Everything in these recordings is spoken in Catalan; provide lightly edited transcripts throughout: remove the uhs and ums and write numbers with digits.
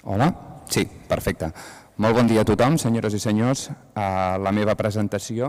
Hola? Sí, perfecte. Molt bon dia a tothom, senyores i senyors. La meva presentació.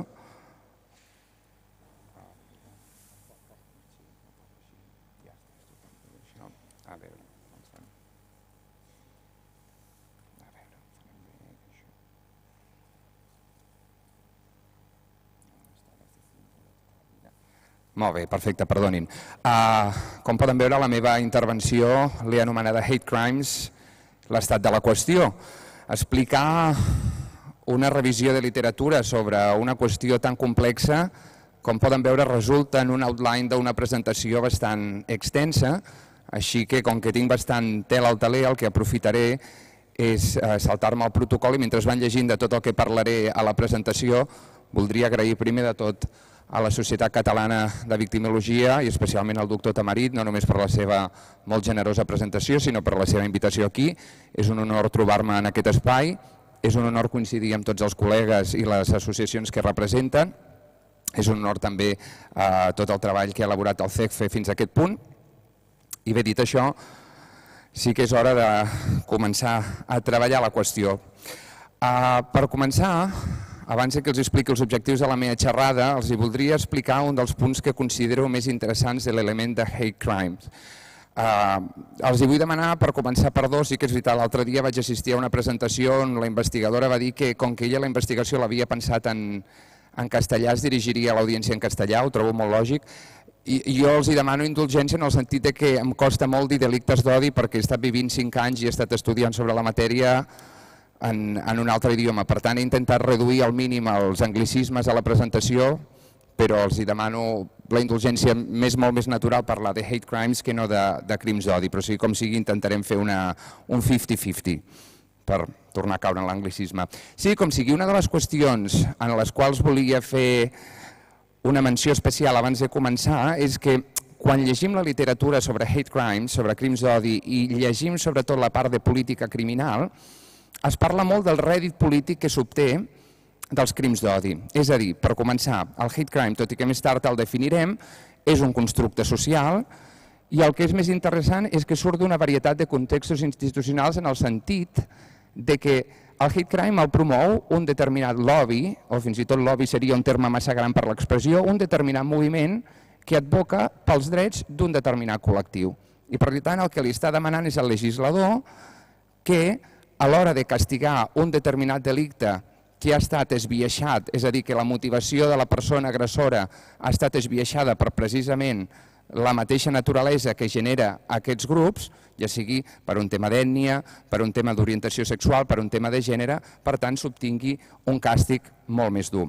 Molt bé, perfecte, perdonin. Com poden veure, la meva intervenció l'he anomenada Hate Crimes, l'estat de la qüestió. Explicar una revisió de literatura sobre una qüestió tan complexa, com poden veure, resulta en un outline d'una presentació bastant extensa, així que, com que tinc bastant tela al teler, el que aprofitaré és saltar-me el protocol i mentre van llegint de tot el que parlaré a la presentació, voldria agrair primer de tot a la Societat Catalana de Victimologia i especialment al doctor Tamarit, no només per la seva molt generosa presentació, sinó per la seva invitació aquí. És un honor trobar-me en aquest espai, és un honor coincidir amb tots els col·legues i les associacions que representen, és un honor també tot el treball que ha elaborat el CECFE fins a aquest punt. I bé, dit això, sí que és hora de començar a treballar la qüestió. Per començar, abans que els expliqui els objectius de la meva xerrada, els voldria explicar un dels punts que considero més interessants de l'element de hate crimes. Els vull demanar, per començar per dos, sí que és veritat, l'altre dia vaig assistir a una presentació on la investigadora va dir que com que ella la investigació l'havia pensat en castellà, es dirigiria a l'audiència en castellà, ho trobo molt lògic. I jo els demano indulgència en el sentit que em costa molt dir delictes d'odi perquè he estat vivint 5 anys i he estat estudiant sobre la matèria en un altre idioma. Per tant, he intentat reduir al mínim els anglicismes a la presentació, però els demano la indulgència molt més natural parlar de hate crimes que no de crims d'odi, però sigui com sigui intentarem fer un 50-50 per tornar a caure en l'anglicisme. Sí, com sigui, una de les qüestions en les quals volia fer una menció especial abans de començar és que quan llegim la literatura sobre hate crimes, sobre crims d'odi, i llegim sobretot la part de política criminal, es parla molt del rèdit polític que s'obté dels crims d'odi. És a dir, per començar, el hate crime, tot i que més tard el definirem, és un constructe social i el que és més interessant és que surt d'una varietat de contextos institucionals en el sentit de que el hate crime el promou un determinat lobby, o fins i tot lobby seria un terme massa gran per l'expressió, un determinat moviment que advoca pels drets d'un determinat col·lectiu. I per tant el que li està demanant és al legislador que a l'hora de castigar un determinat delicte que ha estat esbiaixat, és a dir, que la motivació de la persona agressora ha estat esbiaixada per precisament la mateixa naturalesa que genera aquests grups, ja sigui per un tema d'ètnia, per un tema d'orientació sexual, per un tema de gènere, per tant s'obtingui un càstig molt més dur.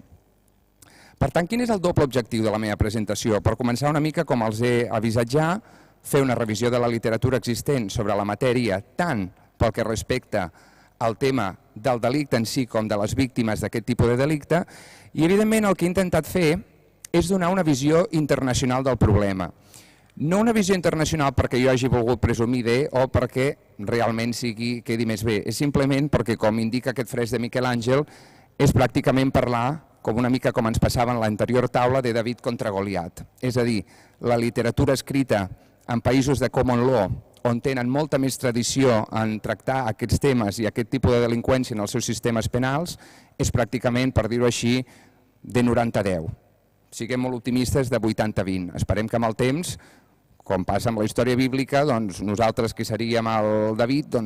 Per tant, quin és el doble objectiu de la meva presentació? Per començar una mica, com els he avisat ja, fer una revisió de la literatura existent sobre la matèria, tant pel que respecta al tema del delicte en si com de les víctimes d'aquest tipus de delicte, i evidentment el que he intentat fer és donar una visió internacional del problema. No una visió internacional perquè jo hagi volgut presumir bé o perquè realment quedi més bé, és simplement perquè, com indica aquest fresc de Miquel Àngel, és pràcticament parlar, com una mica com ens passava en l'anterior taula, de David contra Goliat. És a dir, la literatura escrita en països de common law, on tenen molta més tradició en tractar aquests temes i aquest tipus de delinqüència en els seus sistemes penals, és pràcticament, per dir-ho així, de 90-10. Siguem molt optimistes de 80-20. Esperem que amb el temps, com passa amb la història bíblica, nosaltres que seríem el David,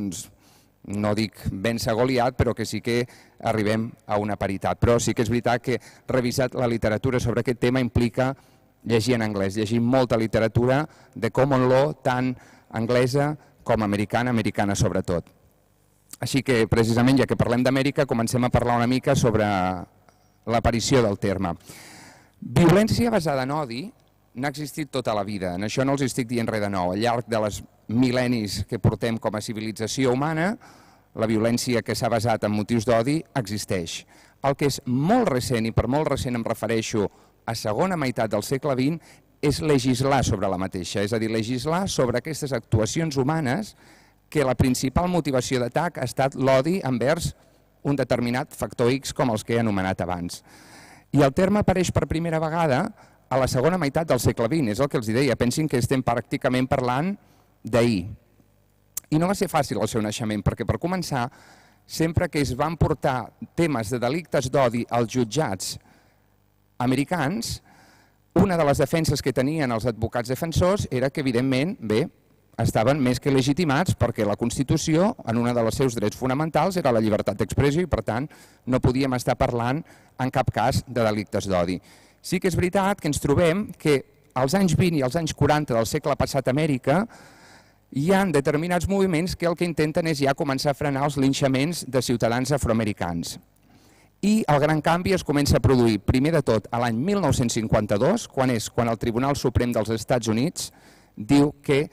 no dic vèncer Goliat, però que sí que arribem a una paritat. Però sí que és veritat que revisar la literatura sobre aquest tema implica llegir en anglès, llegir molta literatura de common law, tant anglesa com americana, americana sobretot. Així que, precisament, ja que parlem d'Amèrica, comencem a parlar una mica sobre l'aparició del terme. Violència basada en odi n'ha existit tota la vida, en això no els estic dient res de nou. Al llarg de les mil·lennis que portem com a civilització humana, la violència que s'ha basat en motius d'odi existeix. El que és molt recent, i per molt recent em refereixo a segona meitat del segle XX, és legislar sobre la mateixa, és a dir, legislar sobre aquestes actuacions humanes que la principal motivació d'atac ha estat l'odi envers un determinat factor X com els que he anomenat abans. I el terme apareix per primera vegada a la segona meitat del segle XX, és el que els deia, pensin que estem pràcticament parlant d'ahir. I no va ser fàcil el seu naixement, perquè per començar, sempre que es van portar temes de delictes d'odi als jutjats americans, una de les defenses que tenien els advocats defensors era que, evidentment, bé, estaven més que legitimats perquè la Constitució, en un dels seus drets fonamentals, era la llibertat d'expressió i, per tant, no podíem estar parlant en cap cas de delictes d'odi. Sí que és veritat que ens trobem que als anys 20 i als anys 40 del segle passat a Amèrica hi ha determinats moviments que el que intenten és ja començar a frenar els linxaments de ciutadans afroamericans. I el gran canvi es comença a produir, primer de tot, a l'any 1952, quan el Tribunal Suprem dels Estats Units diu que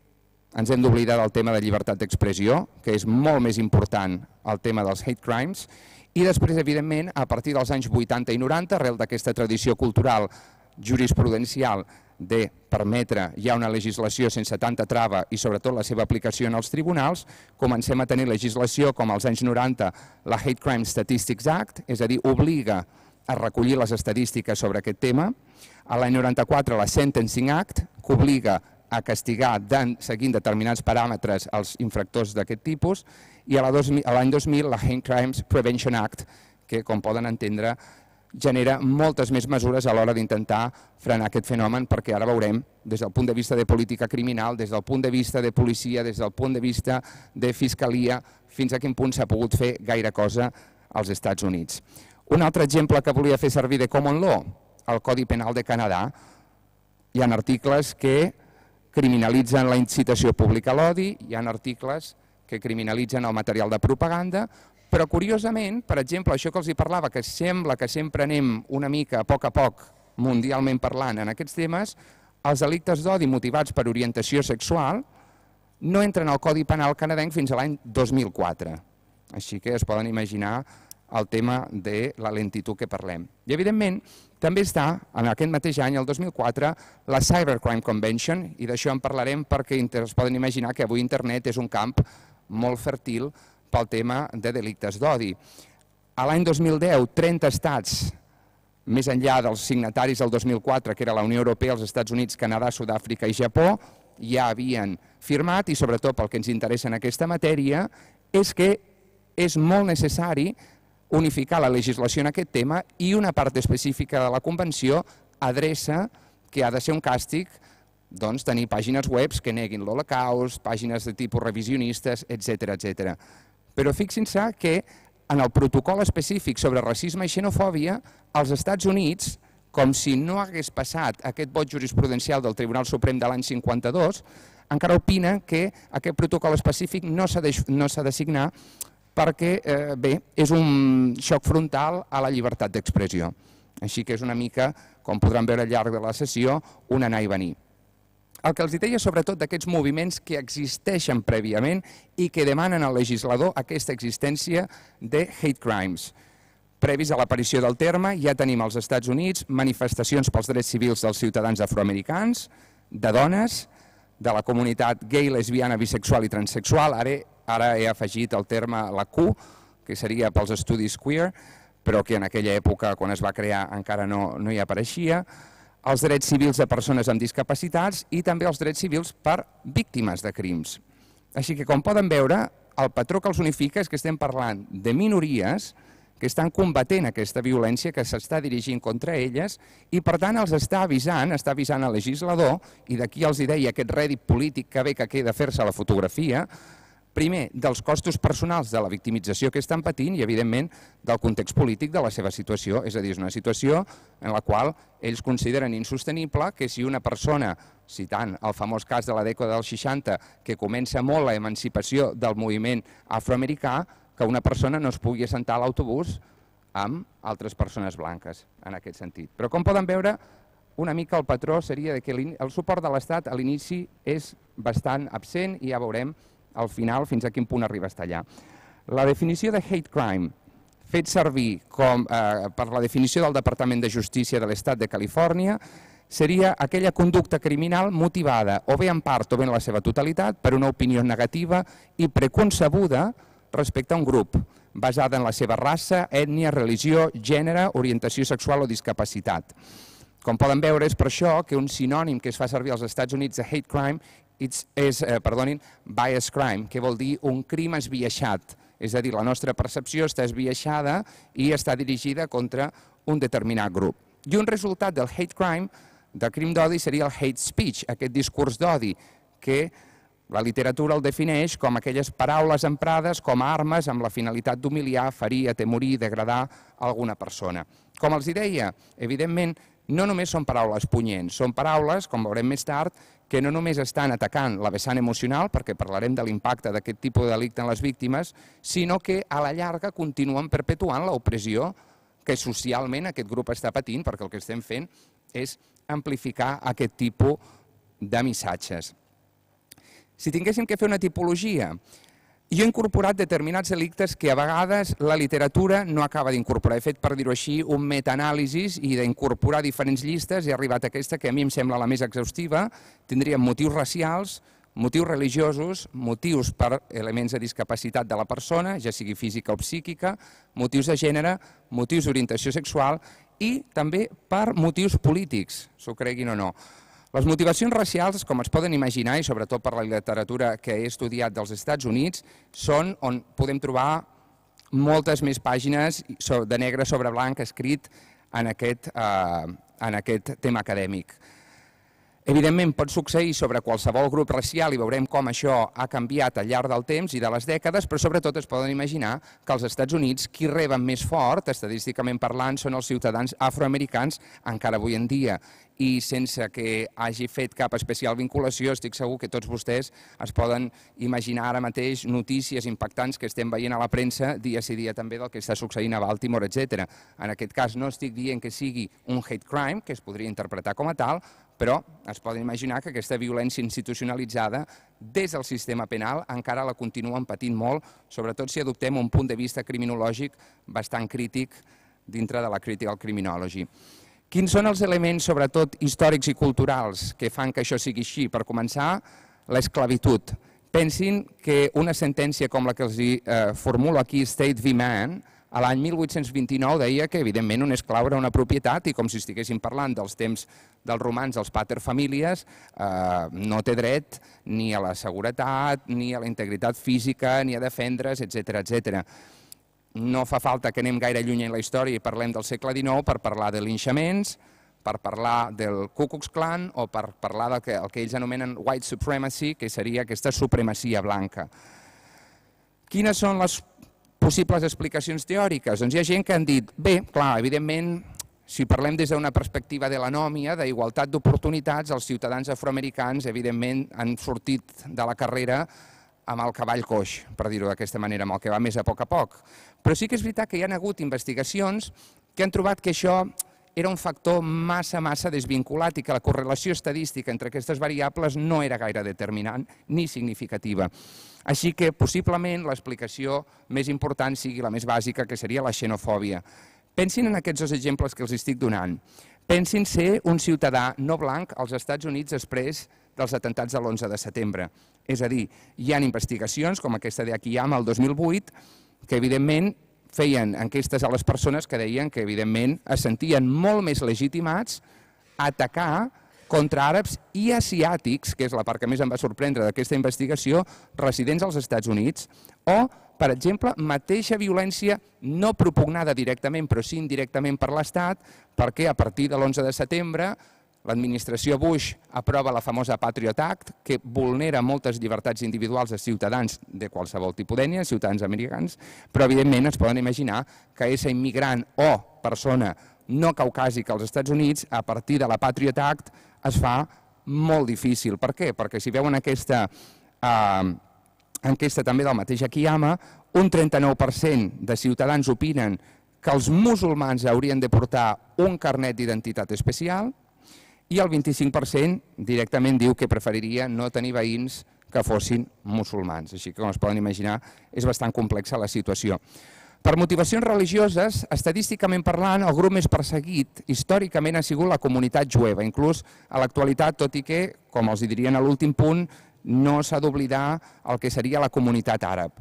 ens hem d'oblidar del tema de llibertat d'expressió, que és molt més important el tema dels hate crimes, i després, evidentment, a partir dels anys 80 i 90, arrel d'aquesta tradició cultural jurisprudencial de permetre ja una legislació sense tanta trava i sobretot la seva aplicació en els tribunals, comencem a tenir legislació com als anys 90 la Hate Crime Statistics Act, és a dir, obliga a recollir les estadístiques sobre aquest tema. A l'any 94 la Sentencing Act, que obliga a castigar seguint determinats paràmetres els infractors d'aquest tipus, i a l'any 2000 la Hate Crimes Prevention Act, que, com poden entendre, genera moltes més mesures a l'hora d'intentar frenar aquest fenomen, perquè ara veurem, des del punt de vista de política criminal, des del punt de vista de policia, des del punt de vista de fiscalia, fins a quin punt s'ha pogut fer gaire cosa als Estats Units. Un altre exemple que volia fer servir de Common Law, el Codi Penal de Canadà. Hi ha articles que criminalitzen la incitació pública a l'odi, hi ha articles que criminalitzen el material de propaganda, però curiosament, per exemple, això que els parlava, que sembla que sempre anem una mica a poc, mundialment parlant en aquests temes, els delictes d'odi motivats per orientació sexual no entren al Codi Penal canadenc fins a l'any 2004. Així que es poden imaginar el tema de la lentitud que parlem. I, evidentment, també està, en aquest mateix any, el 2004, la Cybercrime Convention, i d'això en parlarem perquè es poden imaginar que avui internet és un camp molt fèrtil pel tema de delictes d'odi. A l'any 2010, 30 estats, més enllà dels signataris del 2004, que era la Unió Europea, els Estats Units, Canadà, Sud-àfrica i Japó, ja havien firmat, i sobretot pel que ens interessa en aquesta matèria, és que és molt necessari unificar la legislació en aquest tema i una part específica de la Convenció adreça que ha de ser un càstig tenir pàgines web que neguin l'Holocaust, pàgines de tipus revisionistes, etc. Però fixin-se que en el protocol específic sobre racisme i xenofòbia, als Estats Units, com si no hagués passat aquest vot jurisprudencial del Tribunal Suprem de l'any 52, encara opina que aquest protocol específic no s'ha de signar perquè, bé, és un xoc frontal a la llibertat d'expressió. Així que és una mica, com podran veure al llarg de la sessió, un anar i venir. El que els deia sobretot d'aquests moviments que existeixen prèviament i que demanen al legislador aquesta existència de hate crimes. Previs a l'aparició del terme, ja tenim als Estats Units manifestacions pels drets civils dels ciutadans afroamericans, de dones, de la comunitat gay, lesbiana, bisexual i transsexual. Ara he afegit el terme la Q, que seria pels estudis queer, però que en aquella època, quan es va crear, encara no hi apareixia. Els drets civils de persones amb discapacitats i també els drets civils per víctimes de crims. Així que, com poden veure, el patró que els unifica és que estem parlant de minories que estan combatent aquesta violència que s'està dirigint contra elles i, per tant, els està avisant el legislador, i d'aquí els deia aquest rèdit polític que ve que queda fer-se la fotografia, primer, dels costos personals de la victimització que estan patint i, evidentment, del context polític de la seva situació. És a dir, és una situació en la qual ells consideren insostenible que si una persona, citant el famós cas de la dècada dels 60, que comença molt la emancipació del moviment afroamericà, que una persona no es pugui assentar a l'autobús amb altres persones blanques, en aquest sentit. Però, com poden veure, una mica el patró seria que el suport de l'Estat a l'inici és bastant absent i ja veurem al final fins a quin punt arriba a estar allà. La definició de hate crime, fet servir per la definició del Departament de Justícia de l'Estat de Califòrnia, seria aquella conducta criminal motivada o bé en part o bé en la seva totalitat per una opinió negativa i preconcebuda respecte a un grup, basada en la seva raça, ètnia, religió, gènere, orientació sexual o discapacitat. Com poden veure, és per això que un sinònim que es fa servir als Estats Units de hate crime bias crime, que vol dir un crim esbiaixat. És a dir, la nostra percepció està esbiaixada i està dirigida contra un determinat grup. I un resultat del hate crime, del crim d'odi, seria el hate speech, aquest discurs d'odi, que la literatura el defineix com aquelles paraules emprades com a armes amb la finalitat d'humiliar, ferir, atemorir, degradar alguna persona. Com els deia, evidentment, no només són paraules punyents, són paraules, com veurem més tard, que no només estan atacant la vessant emocional, perquè parlarem de l'impacte d'aquest tipus de delicte en les víctimes, sinó que a la llarga continuen perpetuant l'opressió que socialment aquest grup està patint, perquè el que estem fent és amplificar aquest tipus de missatges. Si tinguéssim que fer una tipologia, jo he incorporat determinats delictes que a vegades la literatura no acaba d'incorporar. He fet, per dir-ho així, un metaanàlisis i d'incorporar diferents llistes. He arribat a aquesta que a mi em sembla la més exhaustiva. Tindríem motius racials, motius religiosos, motius per elements de discapacitat de la persona, ja sigui física o psíquica, motius de gènere, motius d'orientació sexual i també per motius polítics, s'ho creguin o no. Les motivacions racials, com es poden imaginar, i sobretot per la literatura que he estudiat dels Estats Units, són on podem trobar moltes més pàgines de negre sobre blanc escrit en aquest tema acadèmic. Evidentment, pot succeir sobre qualsevol grup racial i veurem com això ha canviat al llarg del temps i de les dècades, però sobretot es poden imaginar que als Estats Units qui reben més fort, estadísticament parlant, són els ciutadans afroamericans encara avui en dia. I sense que hagi fet cap especial vinculació, estic segur que tots vostès es poden imaginar ara mateix notícies impactants que estem veient a la premsa dia sí dia també del que està succeint a Baltimore, etc. En aquest cas no estic dient que sigui un hate crime, que es podria interpretar com a tal, però es poden imaginar que aquesta violència institucionalitzada des del sistema penal encara la continuen patint molt, sobretot si adoptem un punt de vista criminològic bastant crític dintre de la critical criminology. Quins són els elements, sobretot històrics i culturals, que fan que això sigui així? Per començar, l'esclavitud. Pensin que una sentència com la que els formulo aquí, State v. Mann, a l'any 1829 deia que, evidentment, un esclau era una propietat i com si estiguéssim parlant dels temps dels romans, dels paterfamilies, no té dret ni a la seguretat, ni a la integritat física, ni a defendre's, etc. No fa falta que anem gaire lluny en la història i parlem del segle XIX per parlar de linxaments, per parlar del Ku Klux Klan o per parlar del que ells anomenen white supremacy, que seria aquesta supremacia blanca. Quines són les possibles explicacions teòriques? Doncs hi ha gent que han dit, bé, clar, evidentment, si parlem des d'una perspectiva de l'anòmia, d'igualtat d'oportunitats, els ciutadans afroamericans, evidentment, han sortit de la carrera amb el cavall coix, per dir-ho d'aquesta manera, amb el que va més a poc. Però sí que és veritat que hi ha hagut investigacions que han trobat que això era un factor massa desvinculat i que la correlació estadística entre aquestes variables no era gaire determinant ni significativa. Així que possiblement l'explicació més important sigui la més bàsica, que seria la xenofòbia. Pensin en aquests dos exemples que els estic donant. Pensin ser un ciutadà no blanc als Estats Units després dels atemptats de l'11 de setembre. És a dir, hi ha investigacions, com aquesta d'Akiyama el 2008, que evidentment feien enquestes a les persones que deien que evidentment es sentien molt més legitimats a atacar contra àrabs i asiàtics, que és la part que més em va sorprendre d'aquesta investigació, residents als Estats Units, o, per exemple, mateixa violència no propugnada directament, però sí indirectament per l'Estat, perquè a partir de l'11 de setembre l'administració Bush aprova la famosa Patriot Act, que vulnera moltes llibertats individuals de ciutadans de qualsevol tipus d'ètnia, ciutadans americans, però evidentment es poden imaginar que ésser immigrant o persona no caucàsica als Estats Units, a partir de la Patriot Act, es fa molt difícil. Per què? Perquè si veuen aquesta enquesta també del mateix Akiyama, un 39% de ciutadans opinen que els musulmans haurien de portar un carnet d'identitat especial i el 25% directament diu que preferiria no tenir veïns que fossin musulmans. Així que, com es poden imaginar, és bastant complexa la situació. Per motivacions religioses, estadísticament parlant, el grup més perseguit històricament ha sigut la comunitat jueva, inclús a l'actualitat, tot i que, com els dirien a l'últim punt, no s'ha d'oblidar el que seria la comunitat àrab.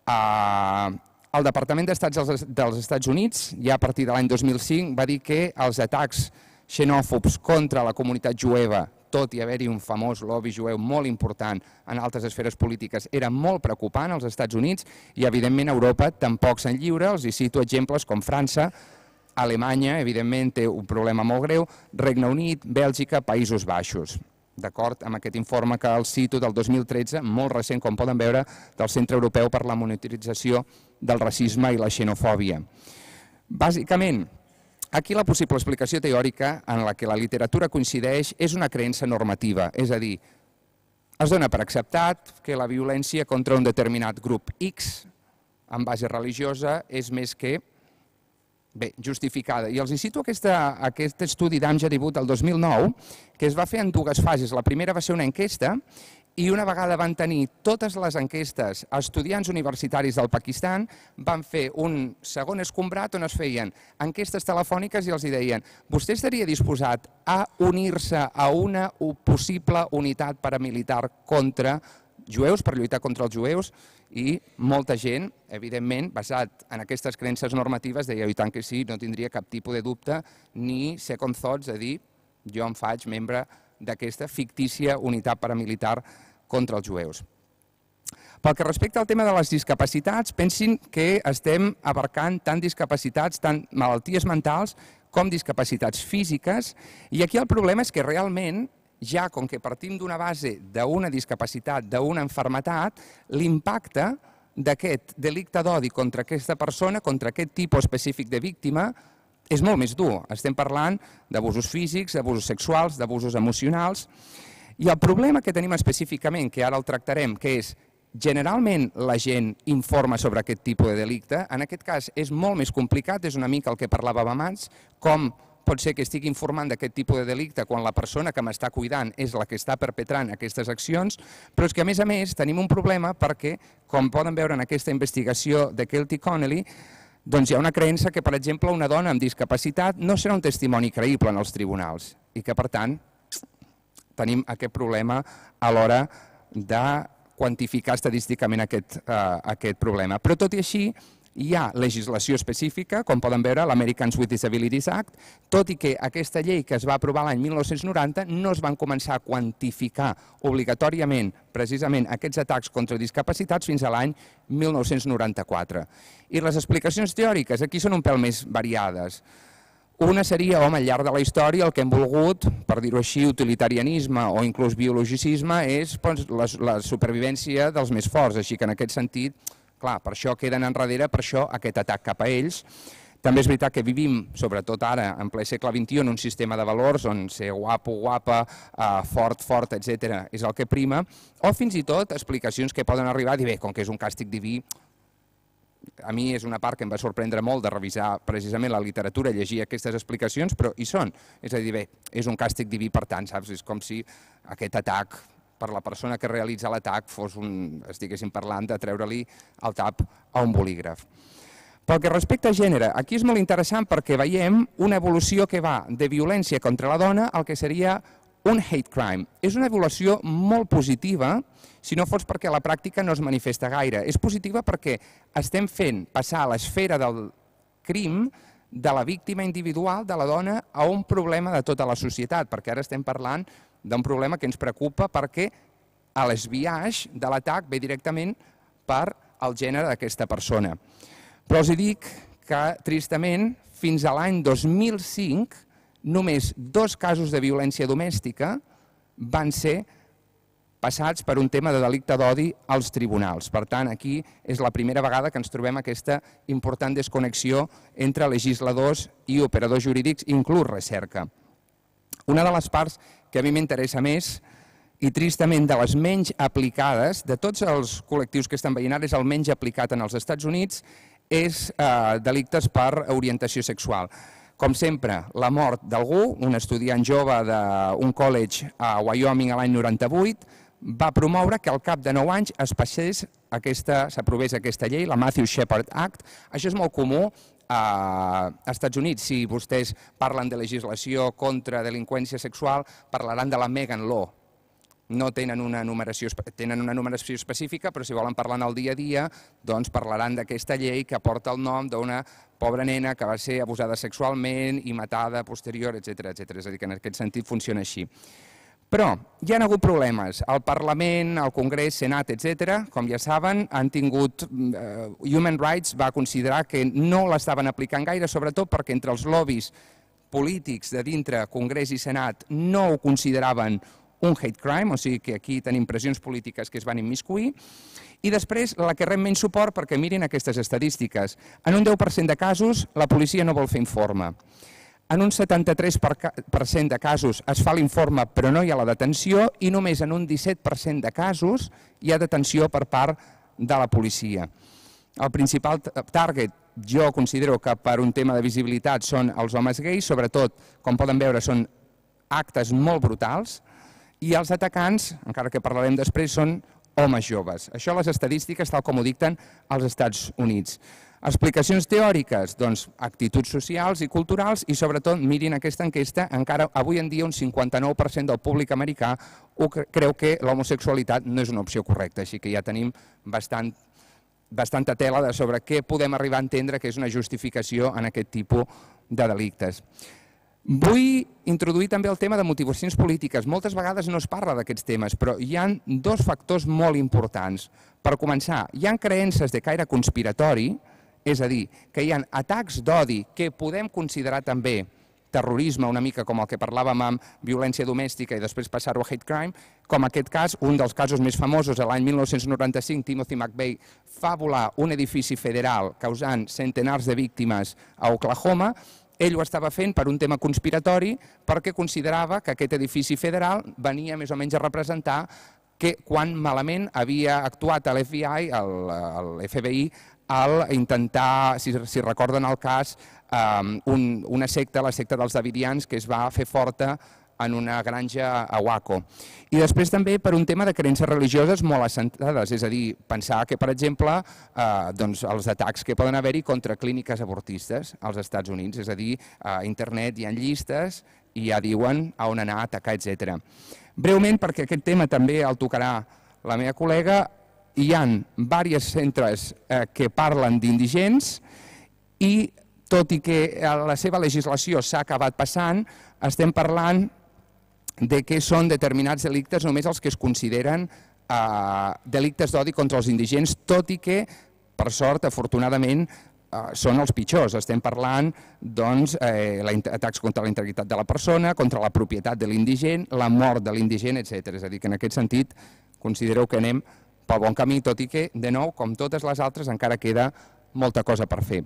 El Departament d'Estats dels Estats Units, ja a partir de l'any 2005, va dir que els atacs xenòfobs contra la comunitat jueva tot i haver-hi un famós lobby jueu molt important en altres esferes polítiques, era molt preocupant als Estats Units i, evidentment, Europa tampoc se'n lliura. Els hi cito exemples com França, Alemanya, evidentment, té un problema molt greu, Regne Unit, Bèlgica, Països Baixos. D'acord amb aquest informe que els cito del 2013, molt recent, com poden veure, del Centre Europeu per la Monitorització del Racisme i la Xenofòbia. Bàsicament, aquí la possible explicació teòrica en la que la literatura coincideix és una creença normativa, és a dir, es dona per acceptat que la violència contra un determinat grup X en base religiosa és més que justificada. I els cito aquest estudi d'Amjad i Butt del 2009, que es va fer en dues fases. La primera va ser una enquesta i una vegada van tenir totes les enquestes a estudiants universitaris del Pakistan, van fer un segon escombrat on es feien enquestes telefòniques i els deien: vostè estaria disposat a unir-se a una possible unitat paramilitar contra jueus, per lluitar contra els jueus? I molta gent, evidentment, basat en aquestes creences normatives, deia: i tant que sí, no tindria cap tipus de dubte ni second thoughts a dir jo em faig membre d'aquesta fictícia unitat paramilitar contra els jueus. Pel que respecta al tema de les discapacitats, pensin que estem abarcant tant discapacitats, tant malalties mentals com discapacitats físiques, i aquí el problema és que realment, ja com que partim d'una base d'una discapacitat, d'una malaltia, l'impacte d'aquest delicte d'odi contra aquesta persona, contra aquest tipus específic de víctima, és molt més dur. Estem parlant d'abusos físics, d'abusos sexuals, d'abusos emocionals. I el problema que tenim específicament, que ara el tractarem, que és generalment la gent informa sobre aquest tipus de delicte, en aquest cas és molt més complicat, és una mica el que parlàvem abans, com pot ser que estigui informant d'aquest tipus de delicte quan la persona que m'està cuidant és la que està perpetrant aquestes accions, però és que a més tenim un problema perquè, com poden veure en aquesta investigació de Kelty Connelly, doncs hi ha una creença que, per exemple, una dona amb discapacitat no serà un testimoni creïble en els tribunals i que, per tant, tenim aquest problema a l'hora de quantificar estadísticament aquest problema. Però tot i així, hi ha legislació específica, com poden veure, l'Americans with Disabilities Act, tot i que aquesta llei que es va aprovar l'any 1990 no es van començar a quantificar obligatòriament precisament aquests atacs contra discapacitats fins a l'any 1994. I les explicacions teòriques aquí són un pèl més variades. Una seria, home, al llarg de la història el que hem volgut, per dir-ho així, utilitarianisme o inclús biologicisme, és la supervivència dels més forts, així que en aquest sentit, clar, per això queden enrere, per això aquest atac cap a ells. També és veritat que vivim, sobretot ara, en ple segle XXI, en un sistema de valors on ser guapo, guapa, fort, etc. és el que prima, o fins i tot explicacions que poden arribar a dir, bé, com que és un càstig diví, a mi és una part que em va sorprendre molt de revisar precisament la literatura, llegir aquestes explicacions, però hi són. És a dir, bé, és un càstig diví per tant, saps? És com si aquest atac, per la persona que realitza l'atac, estiguéssim parlant de treure-li el tap a un bolígraf. Pel que respecta a gènere, aquí és molt interessant perquè veiem una evolució que va de violència contra la dona al que seria un hate crime. És una evolució molt positiva, si no fos perquè a la pràctica no es manifesta gaire. És positiva perquè estem fent passar a l'esfera del crim de la víctima individual, de la dona, a un problema de tota la societat, perquè ara estem parlant d'un problema que ens preocupa perquè l'esbiaix de l'atac ve directament per al gènere d'aquesta persona. Però els dic que, tristament, fins a l'any 2005, només 2 casos de violència domèstica van ser passats per un tema de delicte d'odi als tribunals. Per tant, aquí és la primera vegada que ens trobem aquesta important desconnexió entre legisladors i operadors jurídics, inclús recerca. Una de les parts que a mi m'interessa més i tristament de les menys aplicades, de tots els col·lectius que estan veient ara, és el menys aplicat en els Estats Units, és delictes per orientació sexual. Com sempre, la mort d'algú, un estudiant jove d'un college a Wyoming a l'any 98, va promoure que al cap de 9 anys s'aprovés aquesta llei, la Matthew Shepard Act. Això és molt comú als Estats Units. Si vostès parlen de legislació contra delinqüència sexual, parlaran de la Megan Law. No tenen una numeració específica, però si volen parlar en el dia a dia, doncs parlaran d'aquesta llei que porta el nom d'una pobra nena que va ser abusada sexualment i matada posterior, etc. És a dir, que en aquest sentit funciona així. Però hi ha hagut problemes. El Parlament, el Congrés, Senat, etc., com ja saben, han tingut... Human Rights va considerar que no l'estaven aplicant gaire, sobretot perquè entre els lobbies polítics de dintre Congrés i Senat no ho consideraven un hate crime, o sigui que aquí tenim pressions polítiques que es van immiscuir. I després la que rep menys suport perquè mirin aquestes estadístiques. En un 10% de casos la policia no vol fer informe. En un 73% de casos es fa l'informe però no hi ha la detenció i només en un 17% de casos hi ha detenció per part de la policia. El principal target, jo considero que per un tema de visibilitat són els homes gais, sobretot, com poden veure, són actes molt brutals i els atacants, encara que parlarem després, són homes joves. Això les estadístiques tal com ho dicten als Estats Units. Explicacions teòriques, doncs actituds socials i culturals i sobretot mirin aquesta enquesta, encara avui en dia un 59% del públic americà creu que l'homosexualitat no és una opció correcta, així que ja tenim bastanta tela sobre què podem arribar a entendre que és una justificació en aquest tipus de delictes. Vull introduir també el tema de motivacions polítiques. Moltes vegades no es parla d'aquests temes, però hi ha dos factors molt importants. Per començar, hi ha creences de caire conspiratori, és a dir, que hi ha atacs d'odi que podem considerar també terrorisme, una mica com el que parlàvem amb violència domèstica i després passar-ho a hate crime, com aquest cas, un dels casos més famosos, l'any 1995, Timothy McVeigh fa volar un edifici federal causant centenars de víctimes a Oklahoma. Ell ho estava fent per un tema conspiratori perquè considerava que aquest edifici federal venia més o menys a representar que quan malament havia actuat l'FBI, l'FBI, al intentar, si recorden el cas, una secta, la secta dels Davidians, que es va fer forta en una granja a Waco. I després també per un tema de creences religioses molt assentades, és a dir, pensar que, per exemple, els atacs que poden haver-hi contra clíniques avortistes als Estats Units, és a dir, a internet hi ha llistes i ja diuen a on anar a atacar, etc. Breument, perquè aquest tema també el tocarà la meva col·lega, hi ha diversos centres que parlen d'indigents i, tot i que la seva legislació s'ha acabat passant, estem parlant de que són determinats delictes només els que es consideren delictes d'odi contra els indigents, tot i que, per sort, afortunadament, són els pitjors. Estem parlant d'atacs contra la integritat de la persona, contra la propietat de l'indigent, la mort de l'indigent, etc. És a dir, que en aquest sentit considereu que anem pel bon camí, tot i que, de nou, com totes les altres, encara queda molta cosa per fer.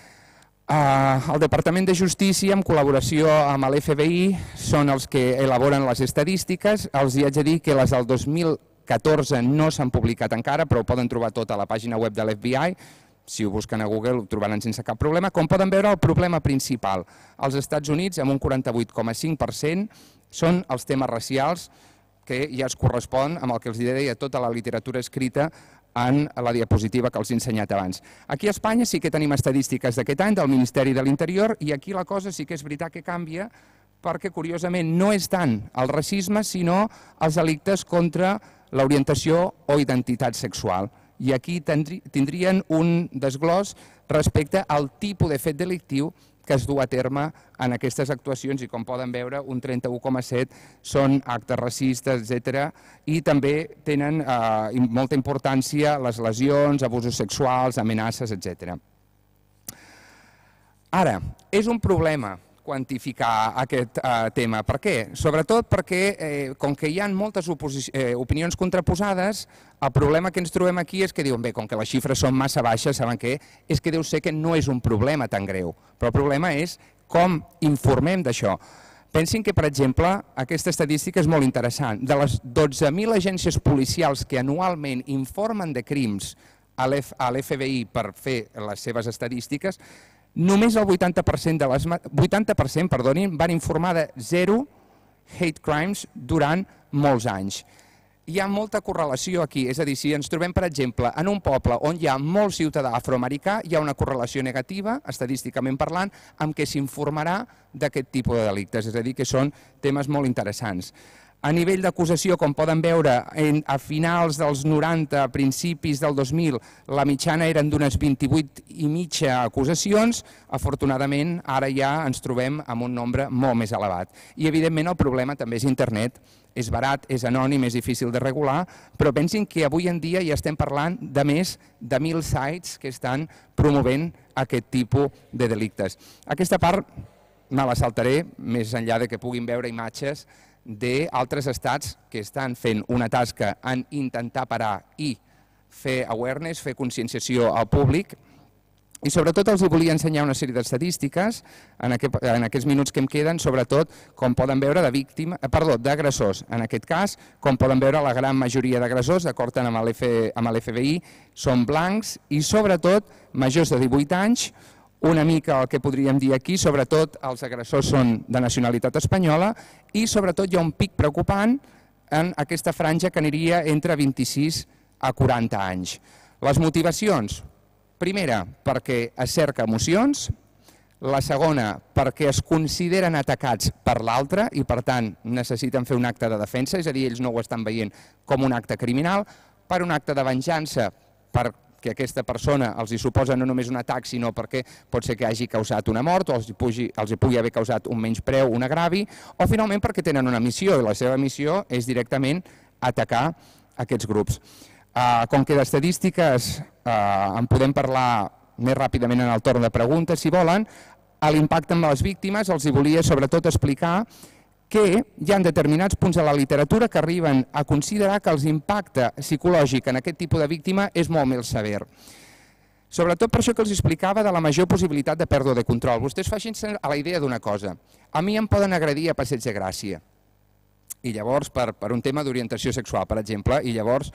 El Departament de Justícia, en col·laboració amb l'FBI, són els que elaboren les estadístiques. Els haig de dir que les del 2014 no s'han publicat encara, però ho poden trobar tot a la pàgina web de l'FBI. Si ho busquen a Google ho trobaran sense cap problema. Com poden veure, el problema principal als Estats Units, amb un 48,5%, són els temes racials, que ja es correspon amb el que els deia tota la literatura escrita en la diapositiva que els he ensenyat abans. Aquí a Espanya sí que tenim estadístiques d'aquest any del Ministeri de l'Interior i aquí la cosa sí que és veritat que canvia perquè, curiosament, no és tant el racisme sinó els delictes contra l'orientació o identitat sexual. I aquí tindrien un desglòs respecte al tipus de fet delictiu que es du a terme en aquestes actuacions i, com poden veure, un 31,7% són actes racistes, etc. I també tenen molta importància les lesions, abusos sexuals, amenaces, etc. Ara, és un problema quantificar aquest tema. Per què? Sobretot perquè, com que hi ha moltes opinions contraposades, el problema que ens trobem aquí és que diuen, bé, com que les xifres són massa baixes, saben què? És que deu ser que no és un problema tan greu, però el problema és com informem d'això. Pensin que, per exemple, aquesta estadística és molt interessant. De les 12.000 agències policials que anualment informen de crims a l'FBI per fer les seves estadístiques, només el 80% van informar de 0 hate crimes durant molts anys. Hi ha molta correlació aquí, és a dir, si ens trobem, per exemple, en un poble on hi ha molt ciutadà afroamericà, hi ha una correlació negativa, estadísticament parlant, amb què s'informarà d'aquest tipus de delictes, és a dir, que són temes molt interessants. A nivell d'acusació, com poden veure, a finals dels 90, a principis del 2000, la mitjana eren d'unes 28 i mitja acusacions. Afortunadament, ara ja ens trobem amb un nombre molt més elevat. I, evidentment, el problema també és internet. És barat, és anònim, és difícil de regular, però pensin que avui en dia ja estem parlant de més de 1.000 sites que estan promovent aquest tipus de delictes. Aquesta part me la saltaré, més enllà de que puguin veure imatges d'altres estats que estan fent una tasca en intentar parar i fer awareness, fer conscienciació al públic. I sobretot els volia ensenyar una sèrie d'estadístiques en aquests minuts que em queden, sobretot, com poden veure, d'agressors. En aquest cas, com poden veure, la gran majoria d'agressors, d'acord amb l'FBI, són blancs i sobretot majors de 18 anys. Una mica el que podríem dir aquí, sobretot els agressors són de nacionalitat espanyola i sobretot hi ha un pic preocupant en aquesta franja que aniria entre 26 a 40 anys. Les motivacions, primera, perquè es cerca emocions, la segona, perquè es consideren atacats per l'altre i per tant necessiten fer un acte de defensa, és a dir, ells no ho estan veient com un acte criminal, per un acte de venjança, perquè aquesta persona els hi suposa no només un atac, sinó perquè pot ser que hagi causat una mort o els hi pugui haver causat un menyspreu, un agravi, o finalment perquè tenen una missió i la seva missió és directament atacar aquests grups. Com que d'estadístiques en podem parlar més ràpidament en el torn de preguntes, si volen, a l'impacte amb les víctimes els hi volia sobretot explicar que hi ha determinats punts a la literatura que arriben a considerar que l'impacte psicològic en aquest tipus de víctima és molt més sever. Sobretot per això que els explicava de la major possibilitat de pèrdua de control. Vostès facin-se a la idea d'una cosa. A mi em poden agredir a Passeig de Gràcia, i llavors per un tema d'orientació sexual, per exemple, i llavors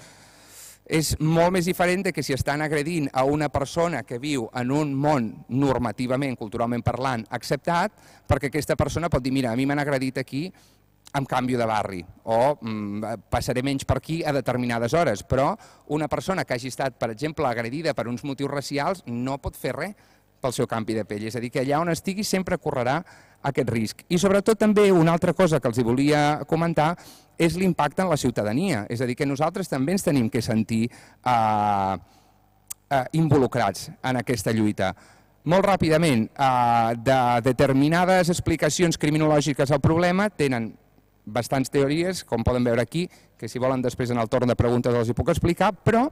és molt més diferent que si estan agredint a una persona que viu en un món normativament, culturalment parlant, acceptat, perquè aquesta persona pot dir, mira, a mi m'han agredit aquí, em canvio de barri, o passaré menys per aquí a determinades hores, però una persona que hagi estat, per exemple, agredida per uns motius racials no pot fer res pel seu canvi de pell, és a dir, que allà on estigui sempre correrà aquest risc. I sobretot també una altra cosa que els volia comentar és l'impacte en la ciutadania, és a dir, que nosaltres també ens tenim que sentir involucrats en aquesta lluita. Molt ràpidament, de determinades explicacions criminològiques al problema tenen bastants teories, com poden veure aquí, que si volen després en el torn de preguntes els hi puc explicar, però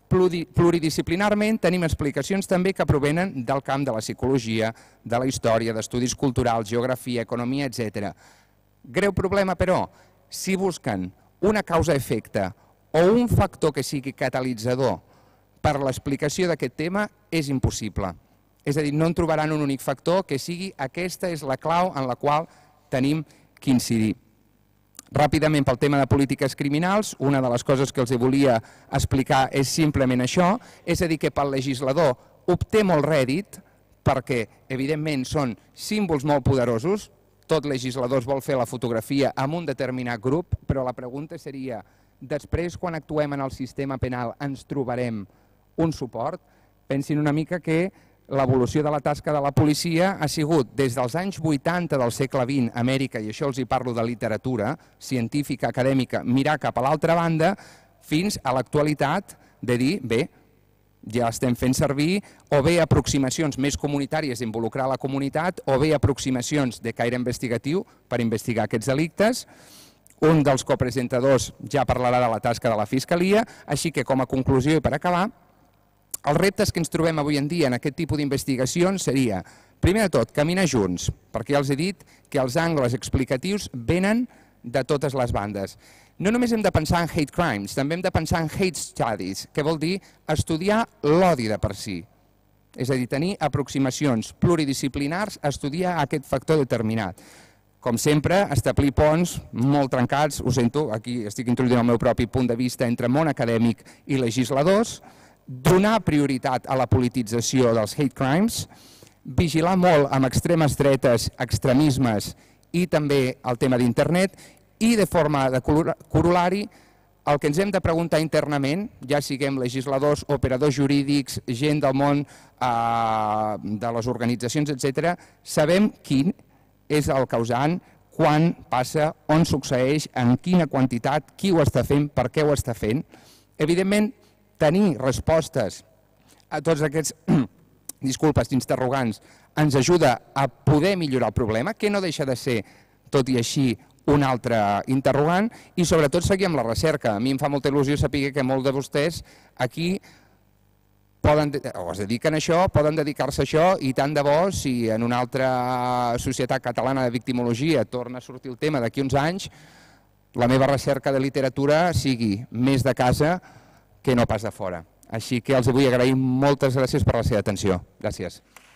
pluridisciplinarment tenim explicacions també que provenen del camp de la psicologia, de la història, d'estudis culturals, geografia, economia, etc. Greu problema, però, si busquen una causa-efecte o un factor que sigui catalitzador per l'explicació d'aquest tema, és impossible. És a dir, no en trobaran un únic factor que sigui aquesta és la clau en la qual tenim que incidir. Ràpidament, pel tema de polítiques criminals, una de les coses que els volia explicar és simplement això, és a dir, que pel legislador obté molt rèdit perquè, evidentment, són símbols molt poderosos, tot legislador vol fer la fotografia amb un determinat grup, però la pregunta seria, després, quan actuem en el sistema penal, ens trobarem un suport? Pensin una mica que l'evolució de la tasca de la policia ha sigut des dels anys 80 del segle XX a Amèrica, i això els hi parlo de literatura científica, acadèmica, mirar cap a l'altra banda, fins a l'actualitat de dir, bé, ja estem fent servir o bé aproximacions més comunitàries d'involucrar la comunitat o bé aproximacions de caire investigatiu per investigar aquests delictes. Un dels copresentadors ja parlarà de la tasca de la Fiscalia, així que com a conclusió i per acabar, els reptes que ens trobem avui en dia en aquest tipus d'investigacions seria, primer de tot, caminar junts, perquè ja els he dit que els angles explicatius venen de totes les bandes. No només hem de pensar en hate crimes, també hem de pensar en hate studies, que vol dir estudiar l'odi de per si. És a dir, tenir aproximacions pluridisciplinars a estudiar aquest factor determinat. Com sempre, establir ponts molt trencats, ho sento, aquí estic introduint el meu propi punt de vista entre món acadèmic i legisladors, donar prioritat a la politització dels hate crimes, vigilar molt amb extremes dretes, extremismes i també el tema d'internet i de forma de corol·lari el que ens hem de preguntar internament, ja siguem legisladors, operadors jurídics, gent del món, de les organitzacions, etc., sabem quin és el causant, quan passa, on succeeix, en quina quantitat, qui ho està fent, per què ho està fent. Evidentment, tenir respostes a tots aquests interrogants ens ajuda a poder millorar el problema, que no deixa de ser, tot i així, un altre interrogant, i sobretot seguir amb la recerca. A mi em fa molta il·lusió saber que molts de vostès aquí es dediquen a això, poden dedicar-se a això, i tant de bo si en una altra societat catalana de victimologia torna a sortir el tema d'aquí uns anys, la meva recerca de literatura sigui més de casa que no pas de fora. Així que els vull agrair moltes gràcies per la seva atenció. Gràcies.